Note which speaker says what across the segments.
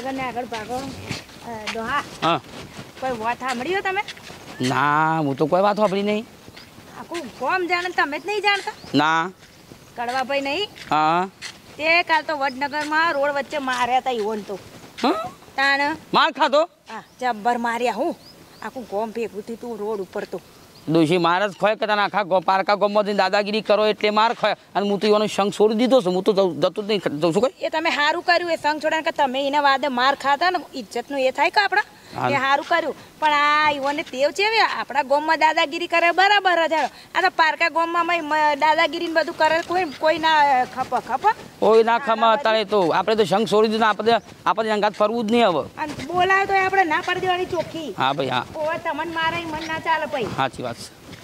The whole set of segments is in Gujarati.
Speaker 1: ને આગળ ભાગો ડોહા
Speaker 2: હા
Speaker 1: કોઈ વાત સાંભળ્યો તમે
Speaker 2: ના હું તો કોઈ વાત સાંભળી નહીં
Speaker 1: આખું કોમ જાણે તમે જ નહીં જાણતા
Speaker 2: ના
Speaker 1: કડવાભાઈ નહીં
Speaker 2: હા
Speaker 1: તે કાલ તો વડનગરમાં રોડ વચ્ચે માર્યા હતા ઈવન તો
Speaker 2: હં?
Speaker 1: તાણ
Speaker 2: માર ખાધો
Speaker 1: હા જબ્બર માર્યા હું આખું કોમ ભેગું થયું તું રોડ ઉપર તો
Speaker 2: દોશી માર જ ખોય કે તને આખા પારકા ગામમાં દાદાગીરી કરો એટલે માર ખોય અને હું તો એનો શંખ છોડી દીધો છું હું તો જતું જ નહીં જઉં છું કઈ
Speaker 1: એ તમે સારું કર્યું એ સંગ છોડાને કે તમે એના વાદે માર ખાતા ને ઇજ્જતનું એ થાય કે આપણા એ સારું કર્યું પણ આ ઈવોને ટેવ છે આપણા ગામમાં દાદાગીરી કરે બરાબર જ આ તો પારકા ગામમાં દાદાગીરી બધું કરે કોઈ ના ખપ
Speaker 2: કોઈ ના ખમા અત્યારે તો આપણે તો શંખ છોડી દીધો આપણે અંગાત ફરવું જ નહીં હવે
Speaker 1: અને બોલાવે તો આપણે ના પાડી દેવાની ચોખ્ખી
Speaker 2: હા ભાઈ હા
Speaker 1: ઓવા તમને મારે મન ના ચાલે ભાઈ
Speaker 2: સાચી વાત છે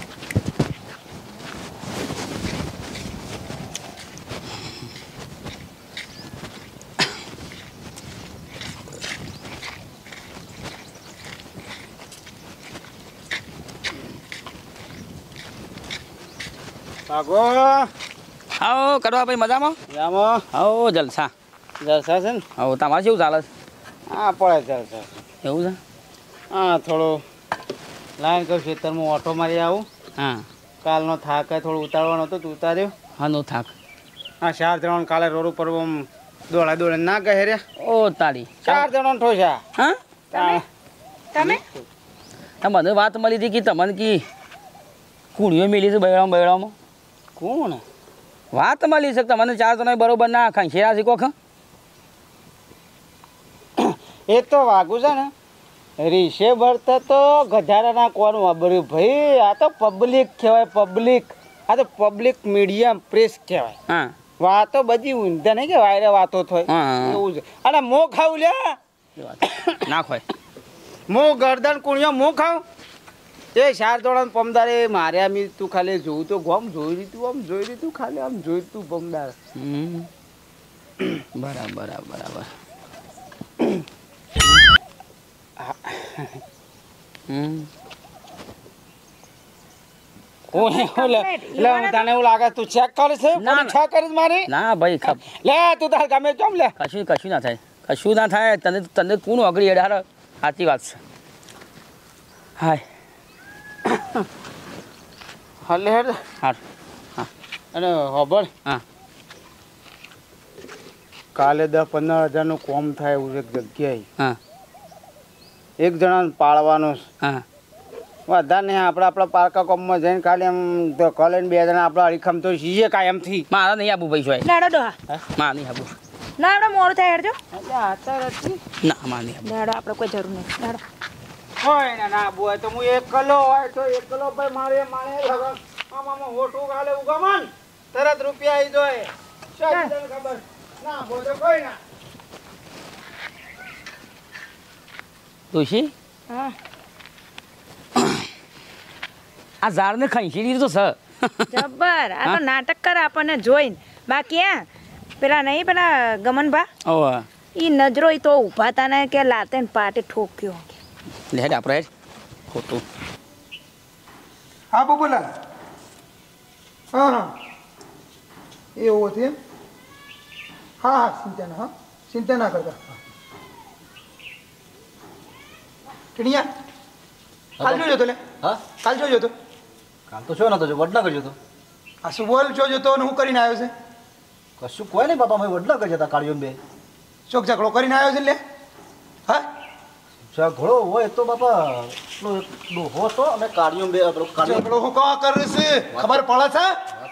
Speaker 3: ભાગો
Speaker 2: આવો કરવા ભાઈ મજામાં
Speaker 3: જામો
Speaker 2: આવો જલસા
Speaker 3: જલસા છે ને
Speaker 2: આવો તમારે કેવું ચાલે છે
Speaker 3: હા પડે જલસા
Speaker 2: એવું છે
Speaker 3: હા થોડું લાઈન કહું ખેતરમાં ઓટો મારી આવું
Speaker 2: હા
Speaker 3: કાલનો થાક થોડો ઉતારવાનો હતો તું ઉતાર્યો
Speaker 2: હા નો થાક
Speaker 3: હા 4 જણ કાલે રોડ ઉપર આમ દોડા ના કહે રે
Speaker 2: ઓ તારી
Speaker 3: 4 જણ ઠોસ્યા
Speaker 2: હા
Speaker 1: તમે
Speaker 2: મને વાત મળી હતી કે તમને કી કુણીઓ મિલી છે બૈરામાં
Speaker 3: કોણ
Speaker 2: વાત મળી છે તમને 4 જણા બરોબર ના ખંખેરા છે કોખ
Speaker 3: એ તો વાગું છે ને રીસે ભરતા તો ગધારાના કોણ વાપર્યું ભાઈ આ તો પબ્લિક કહેવાય પબ્લિક આ તો પબ્લિક મીડિયમ પ્રેસ કહેવાય
Speaker 2: હા
Speaker 3: વાતો બધી ઊંધા નહીં કે વાયરે વાતો થાય
Speaker 2: હા.
Speaker 3: એવું છે અને મો ખાવું લે
Speaker 2: ના ખોય
Speaker 3: મો ગરદન કુણ્યો મો ખાવ એ 4 દોડા પમદારે માર્યા મી તું ખાલી જોઉં તો ગોમ જોઈ રીતું આમ જોઈ રીતું ખાલી આમ જોઈ તું પમદાર
Speaker 2: બરાબર બરાબર
Speaker 3: લે હું તને એવું લાગે તું ચેક કરીશ
Speaker 2: ના,
Speaker 3: ચેક કરીશ મારી
Speaker 2: ના ભાઈ ખપ
Speaker 3: લે તું તાર ગમે ચમ લે
Speaker 2: કશું ના થાય કશું ના થાય તને કોણ અગડી અઢાર સાચી વાત છે હાય
Speaker 3: હલે હેડ
Speaker 2: હા હા
Speaker 3: અને ખબર
Speaker 2: હા
Speaker 3: કાલે 10-15 હજારનું કોમ થાય એવું એક જગ્યાએ
Speaker 2: હા
Speaker 3: એક જણાને પાળવાનો
Speaker 2: હા
Speaker 3: વધારે નહીં આપણા પારકા કોમમાં જઈને ખાલી આમ તો કોલેજ 2 જણા આપણા હરીખમ તો છીએ કાયમથી
Speaker 2: મારા નહીં આબુ ભાઈ શું
Speaker 1: નાડો ડોહા
Speaker 2: મારા નહીં આબુ
Speaker 1: ના આપણે મોડું થાય હેડજો
Speaker 2: ના મારા નહીં આબુ
Speaker 1: નાડો આપણે કોઈ જરૂર નહીં નાડો
Speaker 3: હોય ને ના બોય તો હું એકલો હોય તો એકલો ભાઈ મારે આમાં હોટું ગાલે ઉગમન તરત રૂપિયા આવી જાય શાયદ તને ખબર ના બોય તો કોઈ ના
Speaker 2: દોશી
Speaker 1: હા
Speaker 2: આ ઝાડને ખંખી દીધું તો સર
Speaker 1: જબ્બર આ તો નાટક કરે આપણને જોઈને બાકી હા પેલા નહીં પેલા ગમનભા
Speaker 2: ઓહ
Speaker 1: ઈ નજરો ઈ તો ઊભા તા ને કે લાતે ને પાટે ઠોક્યો
Speaker 2: લે આપણે ખોટું
Speaker 4: હા બોલા હા હા એવું હતું એમ હા હા ચિંતા ના કરતા ટીણિયા કાલ જોજો તો લે
Speaker 5: હા
Speaker 4: કાલ જોજો તો
Speaker 5: કાલ તો શું નતો જો વડનગર જતો
Speaker 4: આ શું બોલ જોજો તો હું કરીને આવ્યો છે
Speaker 5: કશું કોઈ નહીં બાપા મેં વડનગર જતા કાળિયો બે
Speaker 4: ચોક ઝઘડો કરીને આવ્યો છે લે હા
Speaker 5: ઝઘડો હોય તો બાપા હો તો અને કાળિયો બે
Speaker 4: ઝઘડો હું કા કરે છે ખબર પડે છે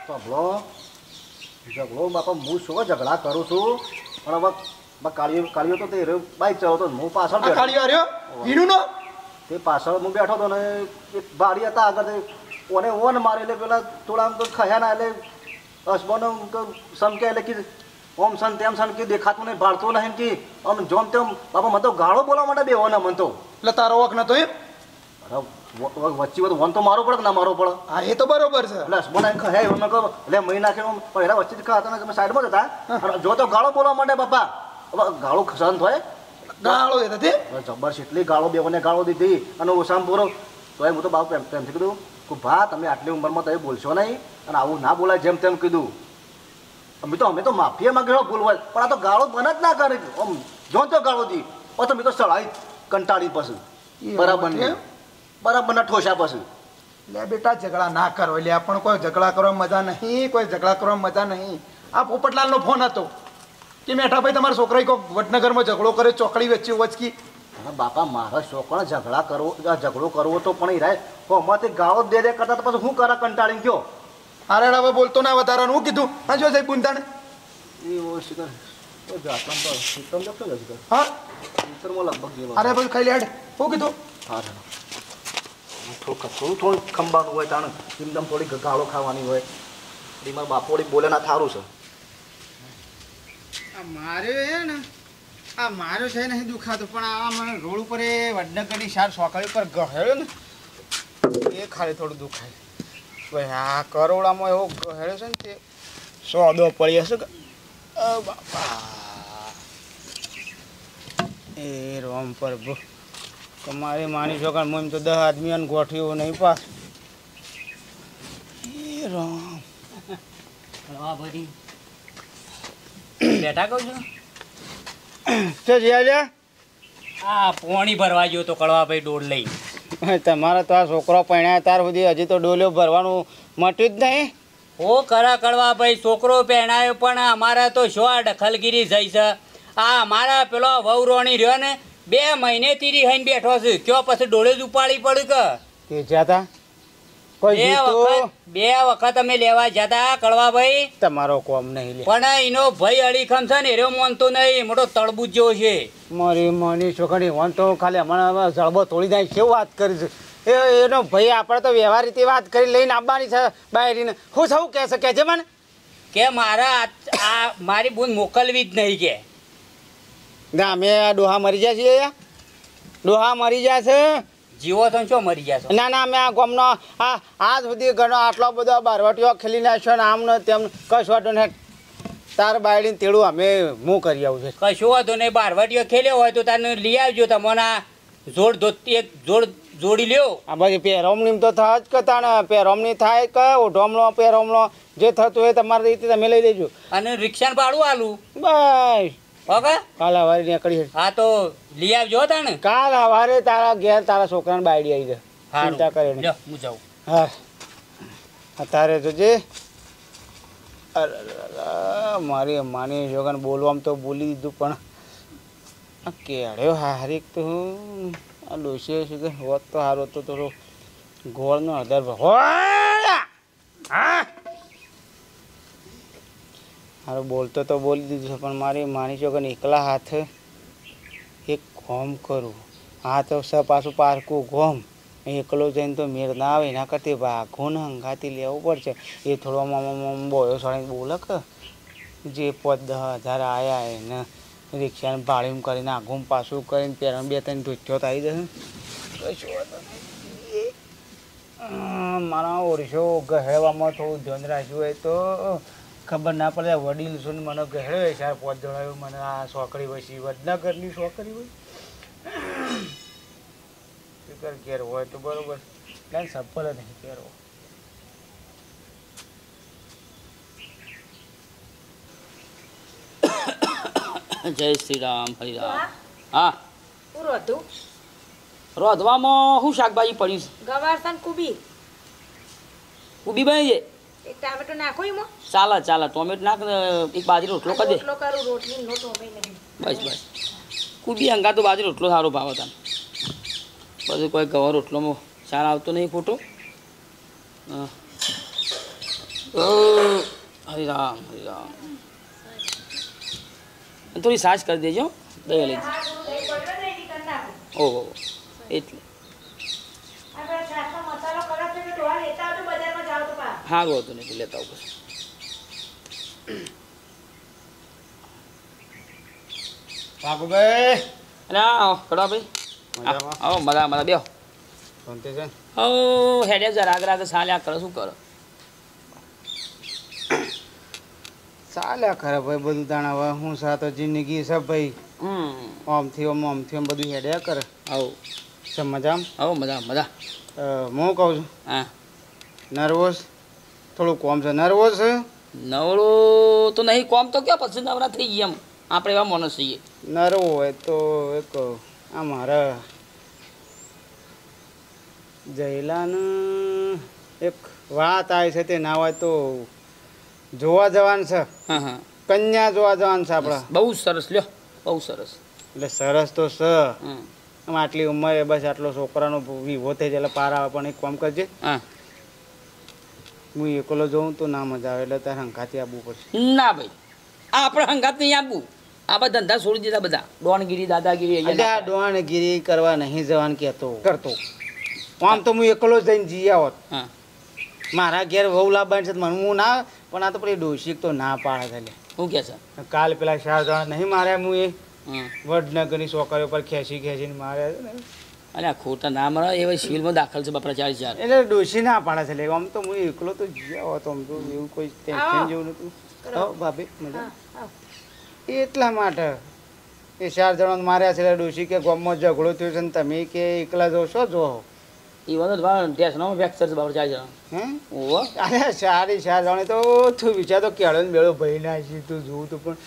Speaker 5: ઝઘડો બાપા હું શું ઝઘડા કરું છું પણ હવે કાળિયો તો તે બાઈક ચલાવતો હું પાછળ
Speaker 4: આ કાળિયો આવ્યો ઈનું નો
Speaker 5: તે પાછળ હું બેઠો હતો ને એક બારી હતા આગળ ઓને ઓન મારે એટલે પેલા થોડા આમ તો ખયા ના એટલે હસબોને સમકે એટલે કે ઓમ સન તેમ સન કે દેખાતું નહીં ભાળતું નહીં કે આમ જોમ તેમ બાપા મને તો ગાળો બોલવા માટે બે ઓને મન તો
Speaker 4: એટલે તારો વખ નતો એમ
Speaker 5: અરે વચ્ચે બધું વન તો મારો પડે કે ના મારો પડે
Speaker 4: હા એ તો બરોબર છે
Speaker 5: એટલે હસબોને એમ ખયા એમને કહો એટલે મહી નાખે પણ એના વચ્ચે ખાતા ને તમે સાઈડમાં જતા અને જો તો ગાળો બોલવા માટે બાપા હવે ગાળો સહન થાય
Speaker 4: ગાળો દેતા તે
Speaker 5: જબર એટલી ગાળો બેઓને ગાળો દીધી અને ઓસામ પૂરો તો હું તો બાપુ પ્રેમથી કીધું કે ભા તમે આટલી ઉંમરમાં તમે બોલશો નહીં અને આવું ના બોલાય જેમ તેમ કીધું અમે તો માફીયા માંગે ભૂલ હોય પણ આ તો ગાળો બન જ ના કરે આમ જો તો ગાળો દી ઓ તમે તો સળાઈ કંટાળી પછી
Speaker 4: એ
Speaker 5: બરાબર
Speaker 4: એમ?
Speaker 5: ને બરાબરના ઠોસા પછી
Speaker 4: લે બેટા ઝઘડા ના કરો લે પણ કોઈ ઝઘડા કરવામાં મજા નહીં કોઈ ઝઘડા કરવામાં મજા નહીં આ પોપટલાલનો ફોન હતો કે મેઠાભાઈ તમારા છોકરાએ કોઈ વડનગરમાં ઝઘડો કરે ચોકડી વચ્ચે વચકી
Speaker 5: હા બાપા મારા છોકરાને ઝઘડો કરવો તો પણ હીરા હોમાંથી ગાળો દે કરતા તો પછી હું કરા કંટાળીને ગયો
Speaker 4: અરે હવે બોલતો ના વધારાનું હું કીધું હા જો સાહેબ બુંદાને
Speaker 5: એ શિખર તો જાતમાં તો શીતમ જતો જ શિખર
Speaker 4: હા
Speaker 5: શીતરમાં લગભગ ગયેલો
Speaker 4: અરે ભાઈ ખાઈ લે હું કીધું
Speaker 5: હા થોડું ખંભાનું હોય તાણે એકદમ થોડી ગાળો ખાવાની હોય એ મારા બાપોડી બોલે ના થારું છે
Speaker 3: આ માર્યો હે ને આ માર્યો છે નહીં દુખાતો પણ આ મને રોડ ઉપર એ વડનગરની શાર સોકડી પર ગહેડ્યો ને એ ખાલી થોડું દુખાય ભાઈ આ કરોડામાં એવો ગહેડ્યો છે ને તે સોદો પડી હશે કે બાપા એ રોમ પર તમારે માની છો કે એમ તો 10 આદમીઓને ગોઠવ્યો નહીં પાસ એ રામ
Speaker 6: બેઠા કહું છું
Speaker 3: તો જ્યાં
Speaker 6: આ પોણી ભરવા ગયો તો કળવાભાઈ ડોળ લઈ
Speaker 3: તમારા તો આ છોકરો પરણ્યા ત્યાર સુધી હજી તો ડોલ્યો ભરવાનું મટ્યું જ નહીં
Speaker 6: ઓ ખરા કળવાભાઈ છોકરો પહેણાયો પણ અમારા તો શું આ દખલગીરી જઈ છે આ અમારા પેલો વહુરોણી રહ્યો ને 2 મહિને તીરી હઈને બેઠો છે કયો પછી ડોળે જ ઉપાડી પડ્યું કે
Speaker 3: તે જાતા કોઈ જીતું
Speaker 6: બે વખત અમે લેવા જતા કળવાભાઈ
Speaker 3: તમારો કોમ નહીં લે
Speaker 6: પણ એનો ભાઈ અડીખમ છે ને એરો માનતો નહીં મોટો તળબૂચ જેવો છે
Speaker 3: મારી માની છોકરી વન તો ખાલી હમણાં જળબો તોડી જાય કેવું વાત કરી છે એનો ભાઈ આપણે તો વ્યવહાર રીતે વાત કરી લઈને આવવાની છે બાયરીને હું સૌ કહેશે કે છે મને
Speaker 6: કે મારા આ મારી બૂન મોકલવી જ નહીં કે
Speaker 3: ના અમે આ ડોહા મરી જાય છીએ ડોહા મરી જાય છે
Speaker 6: જીવો તો શું મરી જશો
Speaker 3: ના ના અમે આ ગામનો આ આજ સુધી ઘણો આટલો બધો બારવટીઓ ખેલી નાખ્યો ને આમ ને તેમ કશો ને તાર બાયડીને તેડું અમે હું કરી આવું છે
Speaker 6: કશું વાંધો નહીં બારવટીઓ ખેલ્યો હોય તો તને લઈ આવજો તમને જોડ ધોતી એક જોડ જોડી લ્યો
Speaker 3: આ બધી પેરોમણી તો થાય જ કરતા ને પેરોમણી થાય કે ઓઢોમણો પેરોમણો જે થતું હોય તમારી રીતે તમે લઈ લેજો
Speaker 6: અને રિક્ષાનું ભાડું આલું
Speaker 3: બસ
Speaker 6: ઓકે
Speaker 3: કાલ સવારે નીકળી
Speaker 6: હા તો લઈ આવજો તને
Speaker 3: કાલ સવારે તારા ઘેર તારા છોકરાને બાયડી આવી જાય ચિંતા કરે નહીં
Speaker 6: લ્યો હું જાઉં
Speaker 3: હા અત્યારે તો જે મારી માની છોકરાને બોલવામાં તો બોલી દીધું પણ આ કેળ્યો હારીક તો આ ડોસીએ છે કે હોત તો સારો તો થોડો ગોળનો આધાર હા હારું બોલતો તો બોલી દીધું છે પણ મારી માની છોકરાને એકલા હાથ એક ગોમ કરું હા તો સ પાછું પારકું ગોમ એકલો જઈને તો મેળ ના આવે એના કરતી ભાગોને હંગાથી લેવું પડશે એ થોડો બોયો સળીને બોલે કે જે 5-10 હજાર આવ્યા એને રિક્ષાને ભાડું કરીને આઘું પાછું કરીને પેરણ 2-3 ઢોચ્યો તો આવી જશે મારા ઓરસો ગહેવામાં થોડું ધ્યાન રાખ્યું હોય તો ખબર ના પડે વડીલ છું મને ગહેડ્યો 4-5 જણાવ્યું મને આ છોકરી વસી વડનગરની છોકરી હોય ફિકર ઘેર હોય તો બરોબર કાંઈ સફળ જ નહીં ઘેર
Speaker 2: જય શ્રી રામ હરિરામ હા
Speaker 1: હું રોધું
Speaker 2: રોધવામાં શું શાકભાજી પડ્યું છે
Speaker 1: ગવાર છે ને કુબી
Speaker 2: ઊભી બની છે
Speaker 1: એક ટામેટો નાખો એમાં
Speaker 2: ચાલે ચાલે ટોમેટો નાખ ને એક બાજરી રોટલો કરી દે
Speaker 1: રોટલો કરું રોટલી નો ટોમેટો નહીં
Speaker 2: બસ બસ કુબી અંગા તો બાજરી રોટલો સારો ભાવ હતા બધું કોઈ ગવાર રોટલોમાં સારા આવતો નહીં ફોટો હા હરિરામ હરિરામ થોડી સાસ કરી દેજો દહીં લઈ ઓહો એટલે સારું હતું નહીં લેતા આવું પછી
Speaker 3: પાકુભાઈ
Speaker 2: અરે આવો કડવા ભાઈ આવો મજા મજા બેહો
Speaker 3: શાંતિ છે
Speaker 2: હો હેડે જરા રાગ સાલ્યા કરો શું કરો
Speaker 3: ચાલ્યા ખરે ભાઈ બધું તાણા હવે હું સાતો જિંદગી છે ભાઈ આમથી આમ બધું હેડ્યા કરે
Speaker 2: આવો
Speaker 3: છે મજામાં
Speaker 2: આવો મજા મજા
Speaker 3: હું કહું છું
Speaker 2: હા
Speaker 3: નર્વસ થોડું કોમ છે નર્વસ છે
Speaker 2: નવરો તો નહીં કોમ તો ક્યાં પછી નવરા થઈ ગયા આપણે એવા માણસ છીએ.
Speaker 3: નરવું હોય તો એક આ મારા જયલાનું એક વાત આવી છે તે ના હોય તો જોવા જવાનું છે.
Speaker 2: હા હા
Speaker 3: કન્યા જોવા જવાનું છે આપણે.
Speaker 2: બહુ સરસ લ્યો, બહુ સરસ.
Speaker 3: એટલે સરસ તો છે.
Speaker 2: હમ.
Speaker 3: આમ આટલી ઉંમરે બસ આટલો છોકરાનો વિવો થઈ જાય એટલે પાર આવે. પણ એક કામ કરજે,
Speaker 2: હા
Speaker 3: હું એકલો જોઉં તો ના મજા આવે એટલે તારે હંકાથી આવવું પડશે.
Speaker 2: ના ભાઈ, આ આપણે હંગાત નહીં આપવું. આ ધંધા છોડી દીધા બધા, ડોનગીરી દાદાગીરી
Speaker 3: એટલે
Speaker 2: અહીંયા
Speaker 3: આ ડોહાણગીરી કરવા નહીં જવાનું કહેતો કરતો. આમ તો હું એકલો જ જઈને જઈ આવત.
Speaker 2: હા
Speaker 3: મારા ઘેર વહુ લાવવાની છે મને હું ના, પણ આ તો પેલી ડોશીક તો ના પાડે છે.
Speaker 2: શું કહે છે?
Speaker 3: કાલ પેલા 4 જણા નહીં માર્યા હું એ
Speaker 2: હા
Speaker 3: વડનગરની છોકરીઓ પર ખેંચીને માર્યા છે ને.
Speaker 2: અરે આ ખોટા ના મળે એવા સિવિલમાં દાખલ છે બાપરા 4
Speaker 3: એટલે ડોશી ના પાડે છે. એટલે આમ તો હું એકલો તો જઈ આવતો. આમ તો એવું કોઈ ટેન્શન જેવું નતું. હો ભાભી મજા. એટલા માટે એ 4 જણા માર્યા છે એટલે ડોશી કે ગામમાં ઝઘડો થયો છે ને તમે કે એકલા જો છો જો
Speaker 2: ઈવાનો ટેસ્ટનો ફ્રેક્ચર છે બાપરા 4 જણા.
Speaker 3: હે
Speaker 2: ઓહો
Speaker 3: અરે 4 જણા તો તું વિચાર તો કેળો ને બેળો ભાઈ ના છે તું જોવું તો. પણ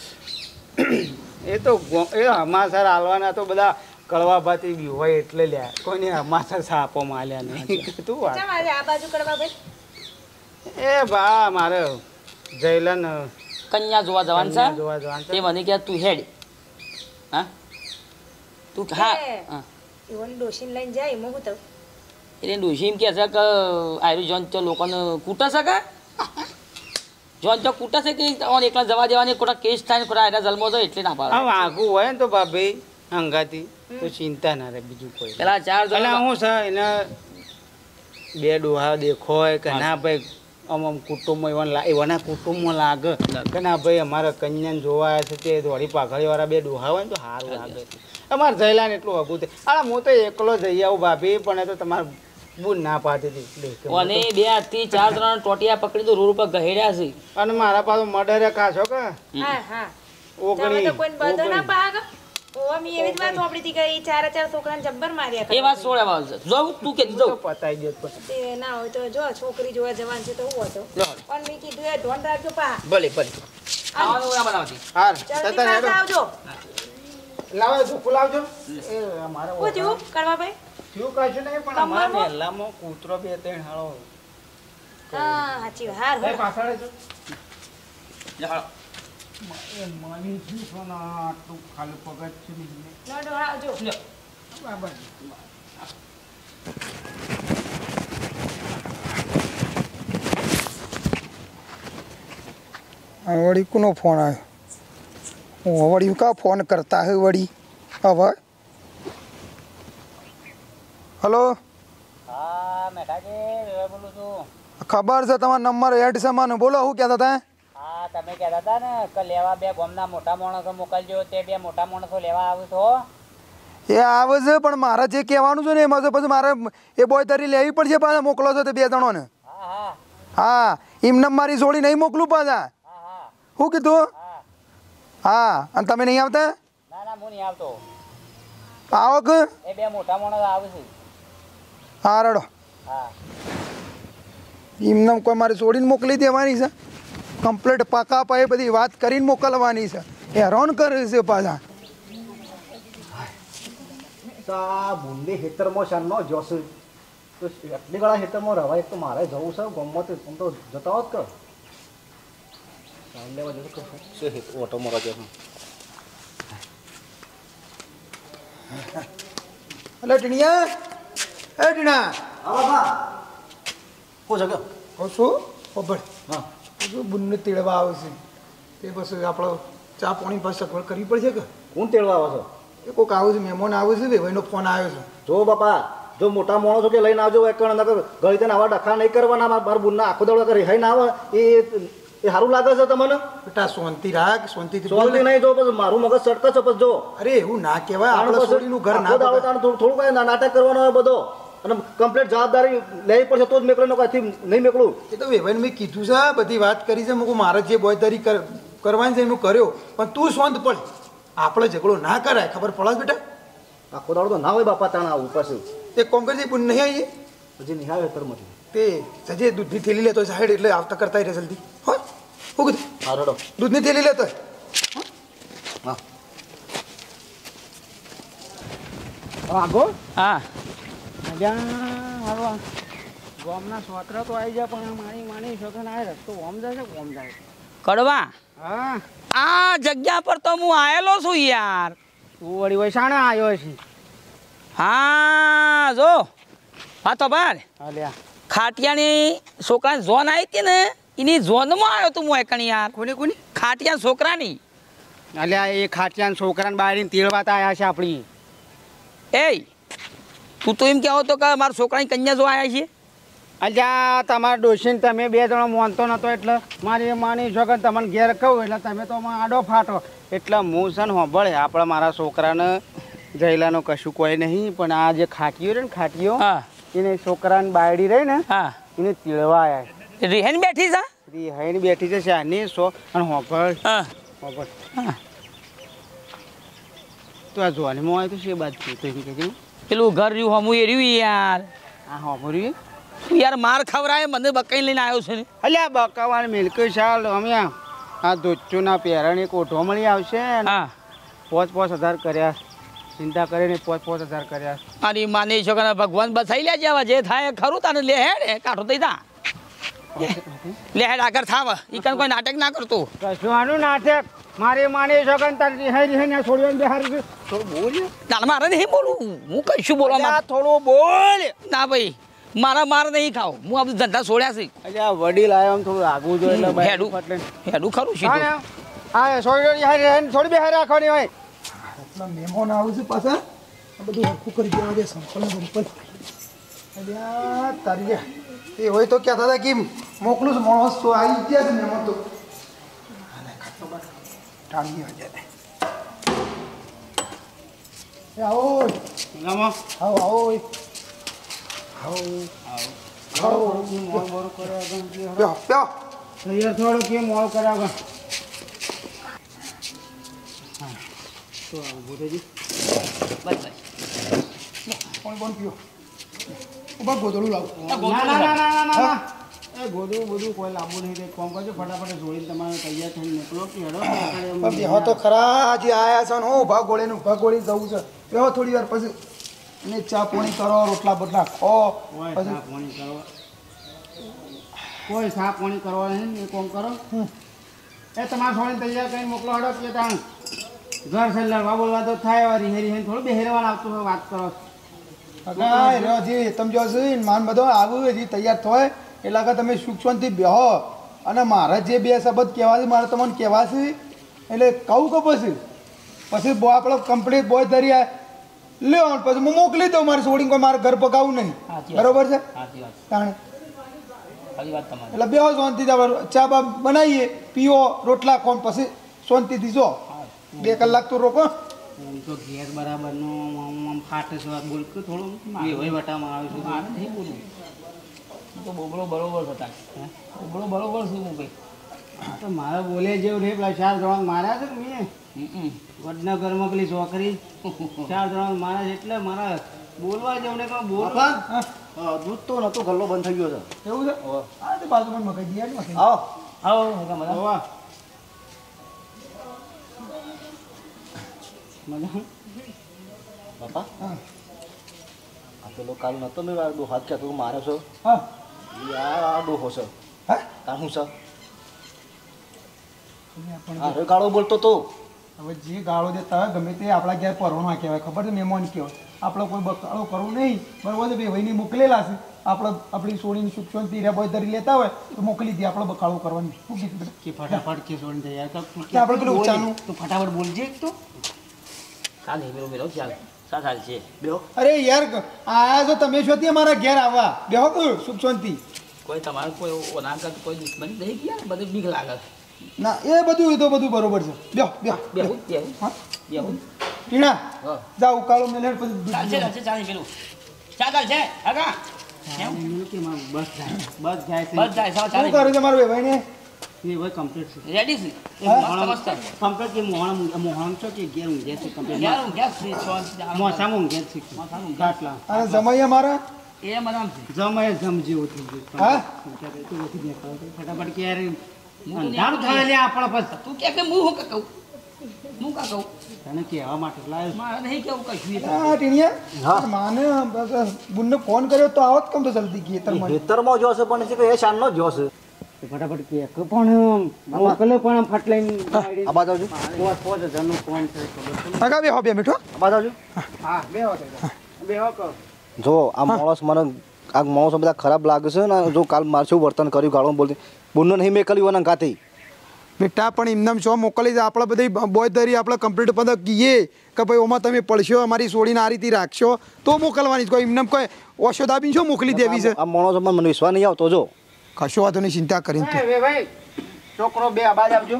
Speaker 3: એ તો એ હમાસર હાલવાના તો બધા કડવા ભાતી બી હોય એટલે લ્યા કોઈને હમાસર સાપો માલ્યા નહીં. તું વાત
Speaker 1: ચમ આજે આ બાજુ કરવા ભાઈ?
Speaker 3: એ બા મારે જયલન
Speaker 2: કન્યા જોવા જવાનું છે.
Speaker 3: જોવા જવાનું
Speaker 2: તે મને કે તું હેડ. હા તું હા હા
Speaker 1: ઈવન ડોશીને લઈને જાય એમાં હું તો
Speaker 2: એટલે ડોશી એમ કહે છે કે આયુ જોન તો લોકોને કૂટા છે કે જોન તો કૂટા છે કે એકલા જવા દેવાની ખોટા કેસ થાય ને ખોટા આયરા જન્મો થાય એટલે ના પાડે.
Speaker 3: આમ આગું હોય ને તો ભાભી હંગાતી તો ચિંતા ના રહે બીજું કોઈ.
Speaker 2: પેલા 4
Speaker 3: એટલે
Speaker 2: જણા
Speaker 3: હું છે એને 2 ડોહા દેખો હોય કે ના ભાઈ આમ કુટુંબ એવાના કુટુંબમાં લાગે કે ના ભાઈ અમારા કન્યાને જોવા આવ્યા છે તે ધોળી પાઘડીવાળા 2 ડોહા હોય ને તો સારું લાગે. અમારે જયલાને એટલું અઘું થાય. અરે હું તો એકલો જઈ આવું ભાભી, પણ એ તો તમારે બૂન ના પાડતી હતી.
Speaker 2: અને 2 થી 4 જણા ટોટિયા પકડી તો રોડ ઉપર ગહેડ્યા છે.
Speaker 3: અને મારા પાસે મર્ડરે કાશો કે
Speaker 1: હા હા તમે
Speaker 3: ઓગણી
Speaker 1: તો કોઈ બધો ના પાગ. ઓ મી એવી જ વાત સાંભળી હતી કે ઈ 4 છોકરાને જબ્બર માર્યા
Speaker 2: એ વાત છોડે વાત છે. જાઉં તું કે
Speaker 3: તો
Speaker 2: જાઉં
Speaker 3: પતાઈ દે પછી.
Speaker 1: તે ના હોય તો જો છોકરી જોવા જવાનું છે તો હું હતો
Speaker 2: લો.
Speaker 1: પણ મેં કીધું એ ધોન રાખજો પા.
Speaker 2: ભલે ભલે આવવાનું ઓલા બનાવતી.
Speaker 3: હાર
Speaker 1: જલ્દી
Speaker 3: તતા હેડો.
Speaker 1: પાછા આવજો.
Speaker 3: લાવો ઝૂકું લાવજો. એ અમારે
Speaker 1: શું થયું કરવા ભાઈ?
Speaker 3: થયું કશું નહીં, પણ અમારા
Speaker 1: તમારમાં?
Speaker 3: મહેલામાં કૂતરો 2-3 હાળો
Speaker 1: હા સાચી વાત. હાર
Speaker 3: એ
Speaker 1: હાર.
Speaker 3: પાછળ જ.
Speaker 2: જા હાલો.
Speaker 3: એ માની શું છે ને આટલું ખાલી પગજ છે ને.
Speaker 1: લોડો આવજો.
Speaker 2: લ્યો.
Speaker 3: બરાબર.
Speaker 7: वड़ी को फोन आयो वड़ी का फोन करता है वड़ी अब हेलो
Speaker 6: હા મેઠાજી બોલું છું.
Speaker 7: खबर से तुम्हारा नंबर एड से मानो बोलो हूँ क्या था
Speaker 6: હા તમે કહેતા હતા ને કે લેવા 2 ગામના મોટા માણસો મોકલજો. તે 2 મોટા માણસો લેવા આવું છો.
Speaker 7: એ આવે છે પણ મારે જે કહેવાનું છે ને એમાં તો પછી મારે એ બોય તરી લેવી પડશે પાછા મોકલો છો તે 2 જણોને.
Speaker 6: હા હા
Speaker 7: હા એમને મારી જોડી નહીં મોકલું પાછા.
Speaker 6: હા હા
Speaker 7: શું કીધું?
Speaker 6: હા.
Speaker 7: હા અને તમે નહીં આવતા?
Speaker 6: ના ના હું નહીં આવતો.
Speaker 7: આવો કે
Speaker 6: એ 2 મોટા માણસો આવે છે.
Speaker 7: હા રડો
Speaker 6: હા
Speaker 7: એમને કોઈ મારે જોડીને મોકલી દેવાની છે. કમ્પ્લીટ પાકા પાયે બધી વાત કરીને મોકલવાની છે. હેરાન કરે છે પાછા.
Speaker 5: આ બુંદી હેતરમાં શાનનો જોશ તો એટલી ગળા હેતરમાં રવાય તો મારે જવું છે ગામમાં તો આમ તો જતા હોત કે લેવા જવું કે શું હેત ઓટો મારા જશે.
Speaker 7: એટલે ટીણિયા એ ટીણા
Speaker 5: હા બાપા શું છે કે
Speaker 7: કહું છું ખબર
Speaker 5: હા
Speaker 7: જો બુનને તેડવા આવે છે તે પછી આપણો ચા પાણી પાસે સગવડ કરવી પડશે કે
Speaker 5: કોણ તેડવા આવો છો?
Speaker 7: એ કોઈક આવે છે મહેમાન આવે છે વેવાઈનો ફોન આવ્યો છે.
Speaker 5: જો બાપા જો મોટા માણસો કે લઈને આવજો એક ગળી તેને આવા ડખા નહીં કરવાના. મારા બુનના આખો દડો રિહાઈ ના આવે એ સારું લાગે છે તમને?
Speaker 7: બેટા શાંતિ રાખ શાંતિથી
Speaker 5: શાંતિ
Speaker 7: બોલ.
Speaker 5: નહીં જો પછી મારું મગજ સટકે છે પછી જો
Speaker 7: અરે એવું ના કહેવાય આપણે છોડીનું ઘર ના
Speaker 5: આખો દાડો
Speaker 7: બગાડ.
Speaker 5: તાણે થોડું કઈ નાટક કરવાનો હોય બધો અને કમ્પ્લીટ જવાબદારી લેવી પડશે તો જ મેકલું કઈથી નહીં મેકલું.
Speaker 7: એ તો વેવાઈને મેં કીધું છે બધી વાત કરી છે મેં મારે જે બોયદારી કરવાની છે એનું કર્યો પણ તું શાંત પડ. આપણે ઝઘડો ના કરાય ખબર પડે છે બેટા.
Speaker 5: આખો દાડો તો ના હોય બાપા તાણા આવું પાછું
Speaker 7: એક કોમ કરજે પણ નહીં આવીએ
Speaker 5: હજી નિહાળ હેતરમાંથી
Speaker 7: તે સજે દૂધની થેલી લેતો સાહેબ એટલે આવતા કરતા રહે જલ્દી. હા હું કીધું
Speaker 5: હા રડો
Speaker 7: દૂધની થેલી લેતો
Speaker 3: આગો
Speaker 2: હા
Speaker 3: મજા ગામના સોતરા તો આવી જાય પણ માણી સગન આ રસ્તો ઓમ જાય છે ઓમ જાય
Speaker 2: કડવા
Speaker 3: હા
Speaker 2: આ જગ્યા પર તો હું આવેલો છું યાર.
Speaker 3: તું વળી વૈસાણા આવ્યો છે
Speaker 2: હા જો હા તો બાર
Speaker 3: અલ્યા
Speaker 2: ખાટિયાની છોકરાની ઝોન આવી હતી ને એની ઝોનમાં આવ્યો તું હું એકણ યાર.
Speaker 3: કોની
Speaker 2: ખાટિયા છોકરાની.
Speaker 3: અલ્યા એ ખાટિયાના છોકરાને બાળીને તેડવાતા આવ્યા છે આપણી
Speaker 2: એ તું તો એમ કહેવો તો કે મારા છોકરાની કન્યા જો આવ્યા છે.
Speaker 3: અલ્યા તમારા ડોશીને તમે બે જણા માનતો નતો એટલે મારી માની છોકરા તમને ઘેર કહું એટલે તમે તો આડો ફાટો એટલે હું છે ને હોંભળે આપણે મારા છોકરાને જયલાનો કશું કોઈ નહીં પણ આ જે ખાટીઓ રહે ને ખાટીઓ
Speaker 2: હા
Speaker 3: એને છોકરાને બાયડી રહી ને
Speaker 2: હા
Speaker 3: એને તેડવા આવ્યા
Speaker 2: રિહેન બેઠી છે.
Speaker 3: રિહાઈને બેઠી છે શાની સો અને હોંભળ
Speaker 2: હા
Speaker 3: હોંભળ
Speaker 2: હા
Speaker 3: તો આ જોવાનીમાં આવ્યું તો છે બાદ તો એમ કહેજો
Speaker 2: પેલું ઘર રહ્યું હમું એ રહ્યું યાર.
Speaker 3: આ હોંભળ્યું
Speaker 2: તું યાર માર ખવરાય મને બકાઈ લઈને આવ્યો છે ને.
Speaker 3: અલ્યા બકાવાને મિલકત શાલ અમે આ દોચુના પહેરણ એક ઓઢો મળી આવશે અને
Speaker 2: હા
Speaker 3: 5,000 કર્યા ચિંતા કરીને 5,000 કર્યા
Speaker 2: મારી માની છોકરા ભગવાન બસાઈ લે જેવા જે થાય એ ખરું તને લે હેડ કાઢો થઈ તા લે હેડ આગળ થાવ ઈ કણ કોઈ નાટક ના કરતો.
Speaker 3: કશું આનું નાટક મારી માની છોકરાને તાર રિહાઈ રિહાઈને છોડીને બેહારી થોડું બોલ
Speaker 2: ના મારે નહીં બોલું હું કશું બોલવા
Speaker 3: અલ્યા
Speaker 2: માંગતો
Speaker 3: થોડું બોલ
Speaker 2: ના ભાઈ માર નહીં ખાવ હું આ બધું ધંધા છોડ્યા છે.
Speaker 3: અલ્યા વડીલ આવ્યો આમ થોડું આગવું જોઈએ એટલે બાય
Speaker 2: હેડું
Speaker 3: ફાટલે.
Speaker 2: હેડું ખરું
Speaker 3: હા
Speaker 2: સીધું.
Speaker 3: ને હા છોડી રિહાઈ રિહાઈને થોડી બેહારી રાખવાની હોય
Speaker 7: આટલા મહેમાન આવું છે પાછા આ બધું હરખું કરી દેવા દે સંપલ અલ્યા તારી એ હોય તો કહેતા હતા કે મોકલું છું માણસ તો આવી ગયા છે મહેમાન તો ટાળી જાય એ આવો
Speaker 3: ગામો
Speaker 7: આવો આવો આવો આવો
Speaker 3: મોળ મોળ કર્યા
Speaker 7: પ્યો પ્યો
Speaker 3: તૈયાર થોડું કેમ મોળ કર્યા વગર હા તો આવું બોલેજી
Speaker 2: બસ
Speaker 7: કોણ કોણ પીઓ ઉભા ગોદડું લાવો
Speaker 3: ના એ ગોદું બધું કોઈ લાવવું નહીં તે કોમ કરજો ફટાફટ જોડીને તમારે તૈયાર થઈને મોકલો કે હેડો
Speaker 7: બેહો તો ખરા આજે આયા છે ને હું ઉભા ગોળીને ઉભા ગોળી જવું છે બેહો થોડી વાર પછી ને ચા પાણી કરો રોટલા બટલા ખો
Speaker 3: કોઈ
Speaker 7: પછી
Speaker 3: સા પાણી કરો કોઈ સા પાણી કરવા નહીં ને એ કોમ કરો એ તમારે છોડીને તૈયાર કરીને મોકલો હેડો કે તાણ ઘર છે લડવા બોલવા તો થાય રિહે રિહે થોડું બેહેરવાનું આવતું હોય વાત કરો
Speaker 7: અગાય રહ્યો હજી તમે જો છે માન બધો આવું હજી તૈયાર થાય એટલે કે તમે સુખ શાંતિ બેહો અને મારા જે બે શબ્દ કહેવા છે મારે તમને કહેવા છે એટલે કહું કે પછી આપણે કમ્પ્લીટ બોય ધરી લ્યો પછી હું મોકલી દઉં મારે છોડીને કોઈ મારે ઘર પકાવવું નહીં બરોબર છે
Speaker 2: સાચી વાત
Speaker 7: તાણે
Speaker 2: ખરી વાત તમારી.
Speaker 7: એટલે બેહો શાંતિથી ચા બા બનાવીએ પીવો રોટલા કોણ પછી શાંતિથી જો 2 કલાક તો રોકો
Speaker 3: આમ તો ઘેર બરાબરનો આમ ફાટે છે બોલ કે થોડું હોય વટામાં આવે છે
Speaker 2: મારે નહીં બોલવું હું તો બોબડો બરોબર હતા બોબડો બરોબર છું હું ભાઈ.
Speaker 3: તો મારે બોલે જેવું નહીં પેલા 4 જણા માર્યા છે ને મેં
Speaker 2: હમ.
Speaker 3: વડનગરમાં પેલી છોકરી 4 જણા મારા છે એટલે મારા બોલવા જેવું ને કહું બોલ
Speaker 5: દૂધ તો નતો ગલ્લો બંધ થઈ ગયો છે
Speaker 7: એવું છે હા તો બાજુમાં મકાઈ દઈએ ને
Speaker 5: આવો
Speaker 2: આવો હગા મજા.
Speaker 3: હોવા મજા
Speaker 5: બાપા
Speaker 7: હા
Speaker 5: આ પેલો કાલ નતો મેં આ હાથ ક્યાં તું માર્યો છો
Speaker 7: હા
Speaker 5: આ ડોહો છે
Speaker 7: હા
Speaker 5: તાર શું છે આ રે ગાળો બોલતો તો
Speaker 7: હવે જે ગાળો દેતા હોય ગમે તે આપણા ઘેર પરવાનો કહેવાય ખબર છે મહેમાન કહેવાય આપણે કોઈ બકાળો કરવું નહીં બરોબર છે બે ભાઈને મોકલેલા છે આપણે આપણી સોળીની સુખ શાંતિ રે બોય ધરી લેતા હોય તો મોકલી દઈએ આપણે બકાળો કરવાની શું કીધું બેટા
Speaker 3: કે ફટાફટ કે છોડીને તૈયાર કર
Speaker 7: કે આપણે પેલું ઊંચાનું
Speaker 3: તો ફટાફટ બોલજે એક તો
Speaker 2: ચાલ નહીં પેલો ચાલ ચાલ છે.
Speaker 5: બેહો
Speaker 7: અરે યાર આયા છો તમે છો ત્યાં મારા ઘેર આવવા બેહો કે સુખ શાંતિ
Speaker 2: કોઈ તમારે કોઈ ઓના કરતું કોઈ દુશ્મની નહીં ગયા બધું બીક લાગે.
Speaker 7: ના એ બધું એ તો બધું બરોબર છે બેહો બેહો
Speaker 2: બેહું બેહું
Speaker 7: હા
Speaker 2: બેહું
Speaker 7: ટીણા
Speaker 2: હા.
Speaker 7: જા ઉકાળો મેલે પછી દૂધ
Speaker 2: ચાલશે ચાલશે ચાલ પેલું ચાલશે હગા
Speaker 3: કે મારું બસ જાય બસ જાય છે
Speaker 2: બસ જાય સવા
Speaker 7: શું
Speaker 2: ચાલે
Speaker 7: કરે છે મારા બે ભાઈને
Speaker 3: એ ભાઈ કમ્પ્લીટ છે
Speaker 2: રેડી છે મસ્ત મસ્ત
Speaker 3: કમ્પ્લીટ કે મોહણ છો કે ઘેર ઊંઘે છે કમ્પ્લીટ
Speaker 2: યાર હું ગેસ છે
Speaker 3: મોસામાં ઊંઘે છે
Speaker 2: મોસામાં ઊંઘે.
Speaker 3: ગાટલા
Speaker 7: અને જમાઈએ મારા
Speaker 2: એ મજામાં છે.
Speaker 3: જમાય જમ જેવું થઈ ગયું
Speaker 7: હા?
Speaker 3: તું નથી દેખાતો ફટાફટ કે યાર
Speaker 2: તો
Speaker 3: અંધારું થાય લે આપણા પાસે
Speaker 2: તું કે હું હું કહું હું કા કહું
Speaker 5: તને કહેવા માટે લાવ્યો
Speaker 2: મારે નહીં કેવું કશું
Speaker 7: હા ટીણિયા માને બસ બુનને ફોન કર્યો તો આવત કમ તો જલ્દી ખેતરમાં
Speaker 5: ખેતરમાં જોશે પણ છે કે એ શાનનો જ જોશે
Speaker 3: ફટાફટ કે પણ મોકલે પણ ફટ લઈને
Speaker 5: આ બાજુ આવજો
Speaker 3: 5000 કોણ છે
Speaker 7: આગા બે હો બે મીઠો
Speaker 5: આ બાજુ આવજો
Speaker 3: હા બેહો કરો
Speaker 5: જો આ માણસ મને આ માણસો બધા ખરાબ લાગે છે ને જો કાલ મારશું વર્તન કર્યું ગાળો બોલતી બુનનો નહીં મેં કર્યું અને ગાતી
Speaker 7: બેટા પણ એમનામ શો મોકલી દે આપણે બધી બોયદારી આપણે કમ્પ્લીટ બધા કહીએ કે ભાઈ ઓમાં તમે પડશો અમારી છોડીને આ રીતે રાખશો તો મોકલવાની કોઈ એમને કોઈ ઓશો દાબીને શું મોકલી દેવી છે
Speaker 5: આ માણસો મને વિશ્વાસ નહીં આવતો જો
Speaker 7: કશો વાતો નહીં ચિંતા કરીને તું.
Speaker 3: એ ભાઈ છોકરો બે આબાજ આપજો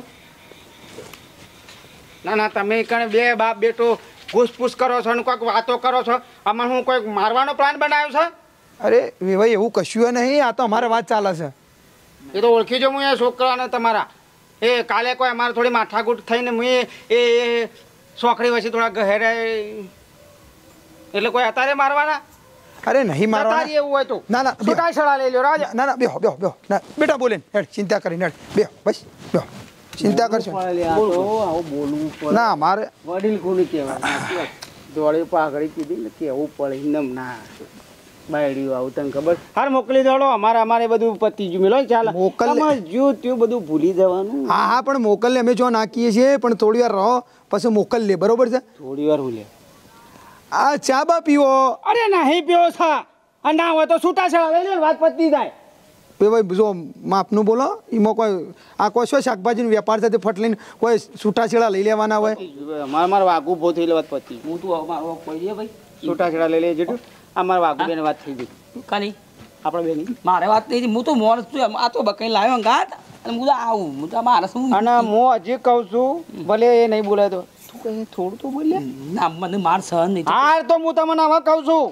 Speaker 3: ના તમે કણે બે બાપ બેટો ઘૂસપૂસ કરો છો ને કોઈક વાતો કરો છો આમાં હું કોઈક મારવાનો પ્લાન બનાવ્યો છે
Speaker 7: અરે ભાઈ એવું કશું નહીં આ તો અમારે વાત ચાલે છે
Speaker 3: એ તો ઓળખી જો હું એ છોકરાને તમારા એ કાલે કોઈ અમારે થોડી માથાકૂટ થઈને હું એ સોકડી વચ્ચે થોડા ગહેરે એટલે કોઈ અત્યારે મારવાના
Speaker 7: અરે નહીં મારવા
Speaker 3: અત્યારે એવું હોય તો
Speaker 7: ના ના
Speaker 3: છૂટા છડા લઈ લ્યો રાજા
Speaker 7: ના ના બેહો બેહો બેહો ના બેટા બોલે હેડ ચિંતા કરીને હેડ બેહો બસ બેહો ચિંતા કરશો
Speaker 3: આવું બોલવું પડે
Speaker 7: ના મારે
Speaker 3: વડીલ કોને કહેવાય દોડે પાઘડી કીધી ને કેવું પડે નમ ના બાયડીઓ આવું તને ખબર હાર મોકલી દોડો અમારે બધું પતી ગયું મેલો ચાલ તમારે જ્યું ત્યું બધું ભૂલી જવાનું
Speaker 7: હા હા પણ મોકલને અમે જો નાખીએ છીએ પણ થોડી વાર રહો પછી મોકલ લે બરોબર છે
Speaker 3: થોડી વાર ભૂલે
Speaker 7: આ ચા બા પીવો
Speaker 3: અરે નહીં પીવો છા અને ના હોય તો છૂટા છડા લઈ લે વાત પતી જાય
Speaker 7: બે ભાઈ જો માપનું બોલો એમાં કોઈ આ કોઈ શું શાકભાજીનો વેપાર સાથે ફટ લઈને કોઈ છૂટાછેડા લઈ લેવાના હોય
Speaker 3: મારે વાગુ ઉભો થઈ વાત પતી
Speaker 2: હું તું મારો કોઈ દે ભાઈ
Speaker 3: છૂટા છડા લઈ લે જેટલું અમારે વાગુ બેન વાત થઈ ગઈ
Speaker 2: કાની
Speaker 3: આપણે બેની
Speaker 2: મારે વાત નહીં હું તો મોર છું આ તો બકઈ લાવ્યો ગાત અને હું તો આવું હું તો મારે શું
Speaker 3: અને હું હજી કહું છું ભલે એ નહીં બોલે તો તું કહે થોડું તો બોલે
Speaker 2: ના મને માર સહન નહીં થતું.
Speaker 3: હાર તો હું તમને હવે કહું છું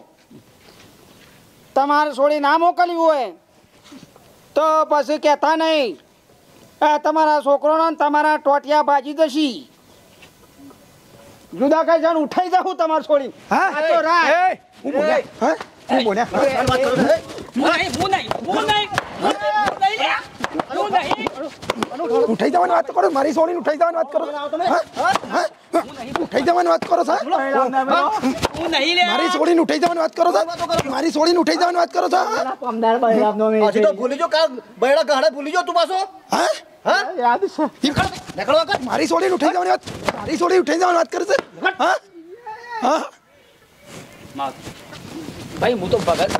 Speaker 3: તમારે છોડી ના મોકલ્યું હોય તો પછી કહેતા નહીં તમારા છોકરોનો ને તમારા ટોટિયા ભાજી દશી જુદા કઈ જણ ઉઠાઈ જાઉં તમારે છોડી
Speaker 7: હા
Speaker 3: આ તો રાહ.
Speaker 7: હું બોલ્યા હા હું બોલ્યા ઉઠાઈ જવાની વાત કરો મારી સોળીને ઉઠાઈ જવાની વાત કરો હા? ઉઠાઈ જવાની વાત કરો છો મારી સોળીને ઉઠાઈ જવાની વાત કરો છો મારી સોળીને ઉઠાઈ જવાની વાત કરો છો
Speaker 5: હજી તો ભૂલી જો કાલ બૈડા ગાડા ભૂલી જો તું પાછો
Speaker 7: હા
Speaker 5: હા
Speaker 3: યાદ છે
Speaker 5: નીકળો કર
Speaker 7: મારી સોળીને ઉઠાઈ જવાની વાત મારી સોળીને ઉઠાઈ જવાની વાત કરે છે હા હા
Speaker 2: ભાઈ હું તો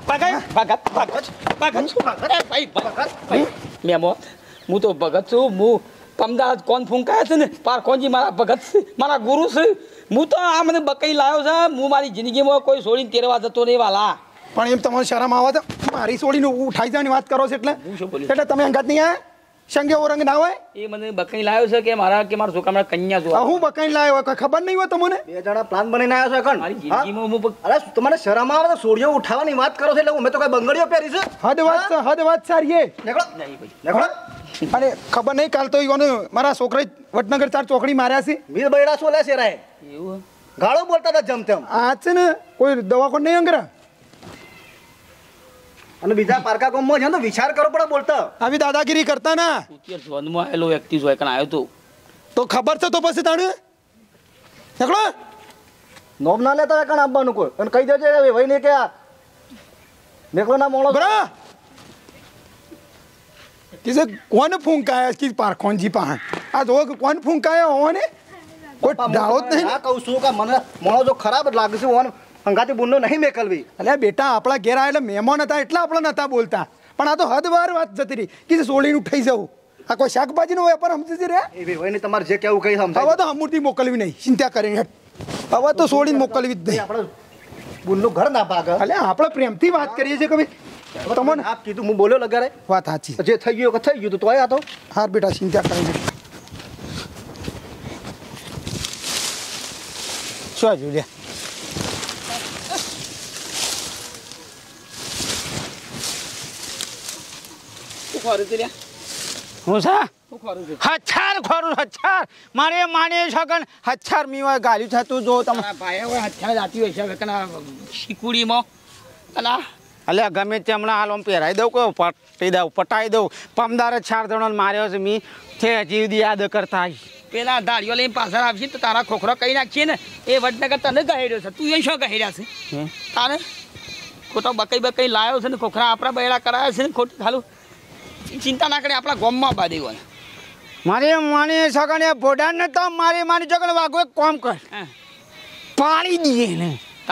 Speaker 2: ભાઈ મેમો હું તો ભગત છું હું અમદાવાદ કોણ ફૂંકાયા છે ને પારખોનજી મારા ભગત છે મારા ગુરુ છે હું તો આ મને બકઈ લાવ્યો છે હું મારી જિંદગીમાં કોઈ છોડીને તેરવા જતો નહીં વાલા
Speaker 7: પણ એમ તમારે શરમ આવે તો મારી સોળીને ઉઠાઈ જવાની વાત કરો છો એટલે
Speaker 2: હું શું બોલ્યો
Speaker 7: એટલે તમે અંગાત નહીં આવ્યા સંગે ઓરંગ ના હોય
Speaker 2: એ મને બકઈ લાવ્યો છે કે મારા છોકરા કન્યા
Speaker 7: આ
Speaker 2: જોવા
Speaker 7: હું બકાઈ લાવ્યો કોઈ ખબર નહીં હોય તમને
Speaker 5: બે જણા પ્લાન બનાવીને આવ્યા છો
Speaker 2: મારી
Speaker 5: કણ
Speaker 2: જિંદગીમાં હું
Speaker 5: અરે તમને શરમ આવે તો સોડિયો ઉઠાવવાની વાત કરો છો એટલે મેં તો કઈ બંગડીઓ પહેરી છે
Speaker 7: હદ વાત સારી એ
Speaker 5: નીકળો
Speaker 2: નહીં ભાઈ
Speaker 5: નીકળો
Speaker 7: અરે ખબર નહીં કાલ તો ઈવાનો મારા છોકરાએ વડનગર 4 ચોકડી માર્યા છે
Speaker 5: વીર બૈડા શું લે છે રાય
Speaker 2: એવું
Speaker 5: ગાળો બોલતા હતા જમ તેમ
Speaker 7: આ છે ને કોઈ દવાખોન નહીં અંગરા
Speaker 5: અને બીજા પારકા ગામમાં છે ને વિચાર કરો પડે બોલતા
Speaker 7: આવી દાદાગીરી કરતા ના
Speaker 2: અત્યારે જોનમાં આવેલો વ્યક્તિ જોઈ કણ આવ્યો તો
Speaker 7: ખબર છે તો પછી તાણે નીકળો
Speaker 5: નોમ ના લેતા હોય કણ આપવાનું કોઈ અને કહી દેજે ભાઈ ને કે આ નીકળો ના મોણો
Speaker 7: બરા કિસે કોણ ફૂંકાયા કે પારખોનજી પાસે આ જો કોણ ફૂંકાયા હો ને કોઈ ડાળો જ નહીં
Speaker 5: ના કહું છું કે મને મોણો જો ખરાબ જ લાગે છે ઓન અંગાતી બુનનો નહીં મેકલવી
Speaker 7: અલ્યા બેટા આપણા ઘેર આવેલા મહેમાન હતા એટલા આપણે નતા બોલતા પણ આ તો હદવાર વાત જતી રહી કે સોળીને ઉઠાઈ જવું આ કોઈ શાકભાજીનો વેપાર સમજી રે
Speaker 5: એ ભાઈ ને તમારે જે કેવું કઈ સમજાય
Speaker 7: હવે તો અમૂર્તિ મોકલવી નહીં ચિંતા કરીને હવે તો સોળીને મોકલવી જ નહીં
Speaker 5: આપણે બુનનું ઘર ના ભાગે
Speaker 7: અલ્યા આપણે પ્રેમથી વાત કરીએ છીએ કે ભાઈ તમને
Speaker 5: આપ કીધું હું બોલ્યો લગારે
Speaker 7: વાત સાચી
Speaker 5: જે થઈ ગયું કે થઈ ગયું તો આ તો
Speaker 7: હાર બેટા ચિંતા કરીને શું જુલિયા
Speaker 3: હું છે હચ્છાર ખોરું હચ્છાર મારે માને છગન હચ્છાર મીવા ગાલ્યું છે તું જો તમે
Speaker 2: ભાઈ હવે હથિયાર જાતી હોય છે કના શીકુડીમાં કના
Speaker 3: અલ્યા ગમે તે હમણાં હાલ પહેરાઈ દઉં કોઈ પટી દઉં પટાઈ દઉં પમદાર 4 જણો માર્યો છે મી છે જીવદી યાદ કરતા
Speaker 2: પેલા ધાડીઓ લઈને પાછળ આવશે તો તારા ખોખરો કહી નાખીએ ને એ વડનગર તને ગહેર્યો છે તું એ શું ગહેર્યા છે તારે ખોટો બકઈ લાવ્યો છે ને ખોખરા આપણા બૈડા કરાયા છે ને ખોટું ખાલું ચિંતા ના કરે આપણા ગામમાં બાદી હોય
Speaker 3: મારી માની સગણે ભોડાને તો મારી જગણ વાગો એક કામ કર પાડી દઈએ ને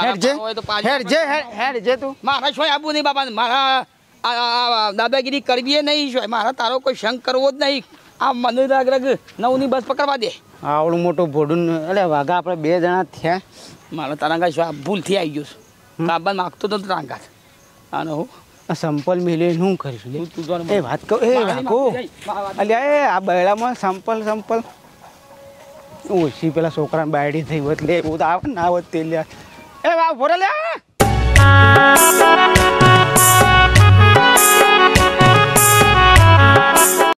Speaker 3: હેડ તું
Speaker 2: મારા શું આપવું નહીં બાપા મારા દાદાગીરી કરવી નહીં શું મારા તારો કોઈ શંક કરવો જ નહીં આ મને રગ નવની બસ પકડવા દે
Speaker 3: આવડું મોટું ભોડું અરે વાઘા આપણે 2 જણા થયા
Speaker 2: મારા તારા શું આ ભૂલથી આવી ગયો છું કાબા માગતો તો તારા અને હું
Speaker 3: સંપલ મેલે શું કરીશું એ વાત કહું એ વાગો અલ્યા એ આ બૈડામાં સંપલ ઓછી પેલા છોકરાને બાયડી થઈ હોત લે એવું તો આવે ને આવત તે લ્યા એ વાહ ભોરે લે